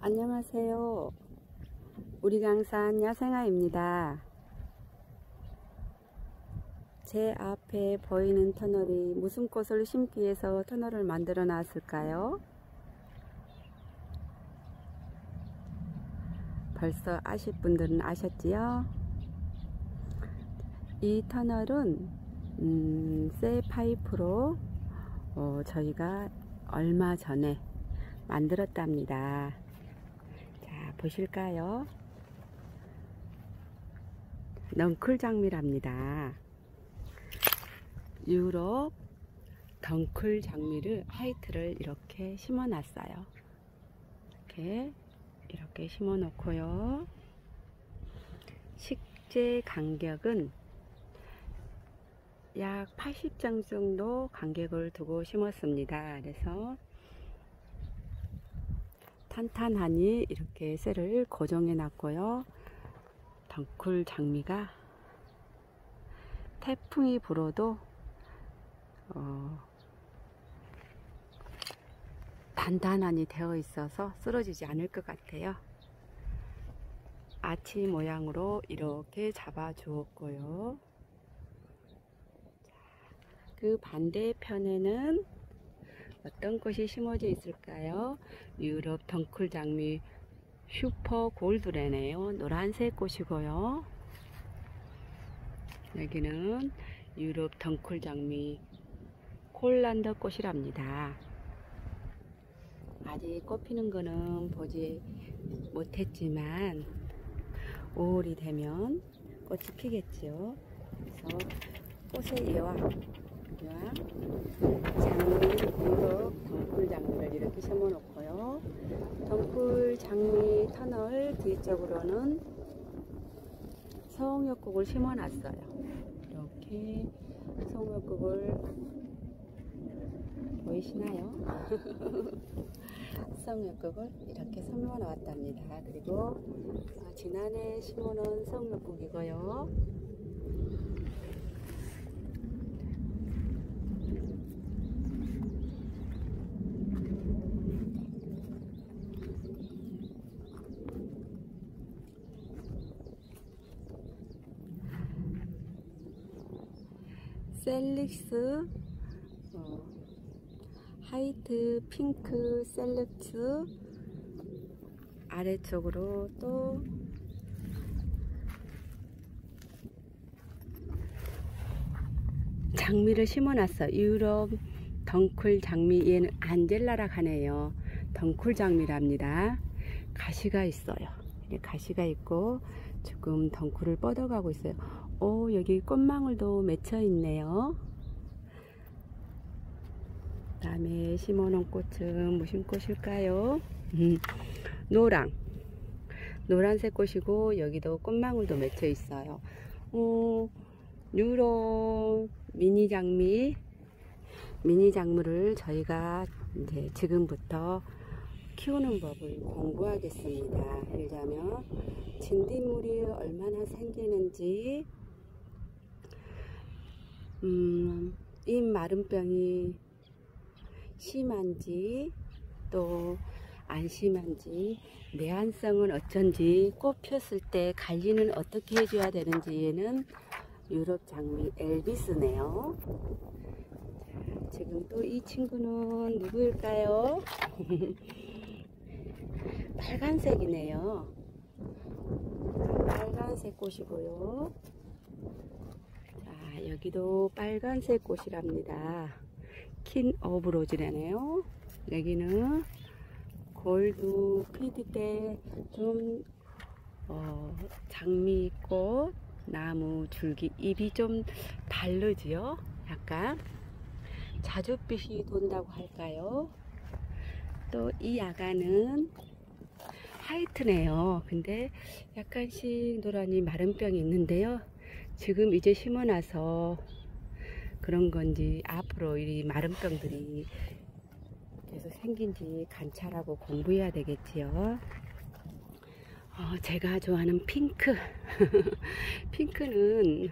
안녕하세요. 우리 강산 야생아입니다. 제 앞에 보이는 터널이 무슨 꽃을 심기 위해서 터널을 만들어 놨을까요? 벌써 아실 분들은 아셨지요? 이 터널은 새 파이프로 저희가 얼마 전에 만들었답니다. 자, 보실까요? 넝쿨 장미랍니다. 유럽 덩쿨 장미를 하이트를 이렇게 심어 놨어요. 이렇게 심어 놓고요. 식재 간격은 약 80장 정도 간격을 두고 심었습니다. 그래서 탄탄하니 이렇게 쇠를 고정해 놨고요. 덩쿨 장미가 태풍이 불어도 단단하니 되어 있어서 쓰러지지 않을 것 같아요. 아치 모양으로 이렇게 잡아 주었고요. 그 반대편에는 어떤 꽃이 심어져 있을까요? 유럽 덩쿨 장미 슈퍼 골드레네요. 노란색 꽃이고요. 여기는 유럽 덩쿨 장미 콜란더 꽃이랍니다. 아직 꽃 피는 거는 보지 못했지만 5월이 되면 꽃이 피겠죠. 그래서 꽃의 여왕 장미, 유럽 덩쿨 장미를 이렇게 심어 놓고요. 덩쿨 장미 터널 뒤쪽으로는 성역국을 심어 놨어요. 이렇게 성역국을 보이시나요? 성역국을 이렇게 심어 놓았답니다. 그리고 지난해 심어 놓은 성역국이고요. 셀릭스 화이트 핑크 셀렉트 아래쪽으로 또 장미를 심어 놨어요. 유럽 덩쿨 장미, 얘는 안젤라라 하네요. 덩쿨 장미랍니다. 가시가 있어요. 가시가 있고 지금 덩쿨을 뻗어가고 있어요. 여기 꽃망울도 맺혀 있네요. 다음에 심어놓은 꽃은 무슨 꽃일까요? 노란색 꽃이고 여기도 꽃망울도 맺혀 있어요. 유럽 미니 작물을 저희가 이제 지금부터 키우는 법을 공부하겠습니다. 예를 들자면 진딧물이 얼마나 생기는지, 잎 마름병이 심한지 또 안 심한지, 내한성은 어쩐지, 꽃 폈을 때 관리는 어떻게 해줘야 되는지에는 유럽 장미 엘비스네요. 자, 지금 또 이 친구는 누구일까요? 빨간색이네요. 빨간색 꽃이고요. 자, 여기도 빨간색 꽃이랍니다. 킨 오브 로즈라네요. 여기는 골드 피디 때 좀 장미꽃 나무 줄기 잎이 좀 다르지요. 약간 자줏빛이 돈다고 할까요? 또 이 야간은 화이트네요. 근데 약간씩 노란이 마름병이 있는데요. 지금 이제 심어놔서 그런 건지 앞으로 이 마름병들이 계속 생긴지 관찰하고 공부해야 되겠지요. 제가 좋아하는 핑크 핑크는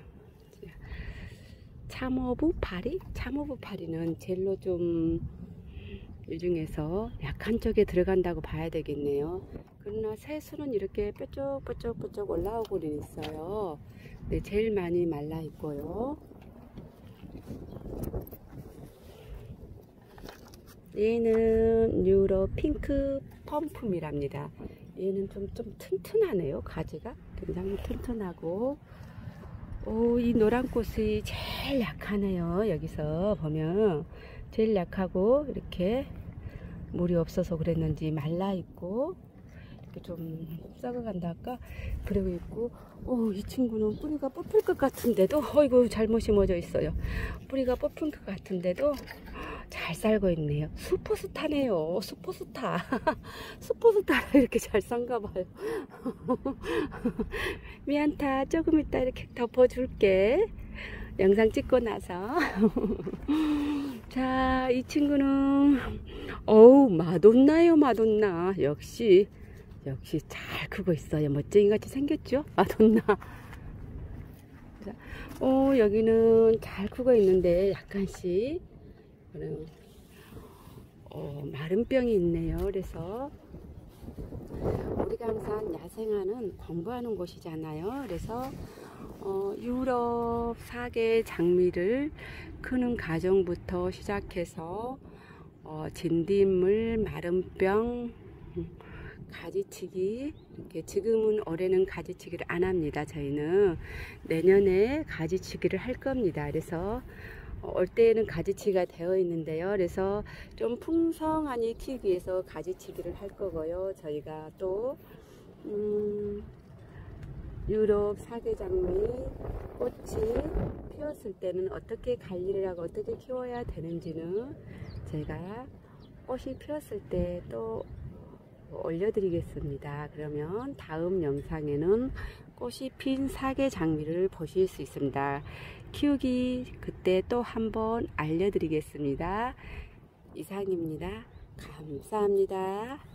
참호부 파리? 참호부 파리는 젤로 좀 이 중에서 약한 쪽에 들어간다고 봐야 되겠네요. 그러나 새수는 이렇게 뾰족뾰족 올라오고는 있어요. 네, 제일 많이 말라 있고요. 얘는 유로 핑크 펌품이랍니다. 얘는 좀 튼튼하네요. 가지가 굉장히 튼튼하고, 오, 이 노란 꽃이 제일 약하네요. 여기서 보면 제일 약하고, 이렇게 물이 없어서 그랬는지 말라 있고, 이렇게 좀 썩어간다 할까? 그러고 있고, 오, 이 친구는 뿌리가 뽑힐 것 같은데도, 어이구, 잘못 심어져 있어요. 뿌리가 뽑힌 것 같은데도 잘 살고 있네요. 수포스타네요. 수포스타. 수포스타를 이렇게 잘 산가 봐요. 미안타. 조금 이따 이렇게 덮어줄게. 영상 찍고 나서. 자, 이 친구는 어우, 마돈나요, 마돈나. 역시 잘 크고 있어요. 멋쟁이 같이 생겼죠? 마돈나. 여기는 잘 크고 있는데 약간씩 마른 병이 있네요. 그래서 우리가 항상 야생화는 공부하는 곳이잖아요. 그래서 유럽 사계 장미를 크는 과정부터 시작해서 진딧물, 마른병, 가지치기, 이렇게 지금은 올해는 가지치기를 안 합니다. 저희는 내년에 가지치기를 할 겁니다. 그래서 올 때에는 가지치기가 되어 있는데요. 그래서 좀 풍성하니 키우기 위해서 가지치기를 할 거고요. 저희가 또 유럽 사계장미 꽃이 피었을 때는 어떻게 관리를 하고 어떻게 키워야 되는지는 제가 꽃이 피었을 때 또 올려드리겠습니다. 그러면 다음 영상에는 꽃이 핀 사계장미를 보실 수 있습니다. 키우기 그때 또 한번 알려드리겠습니다. 이상입니다. 감사합니다.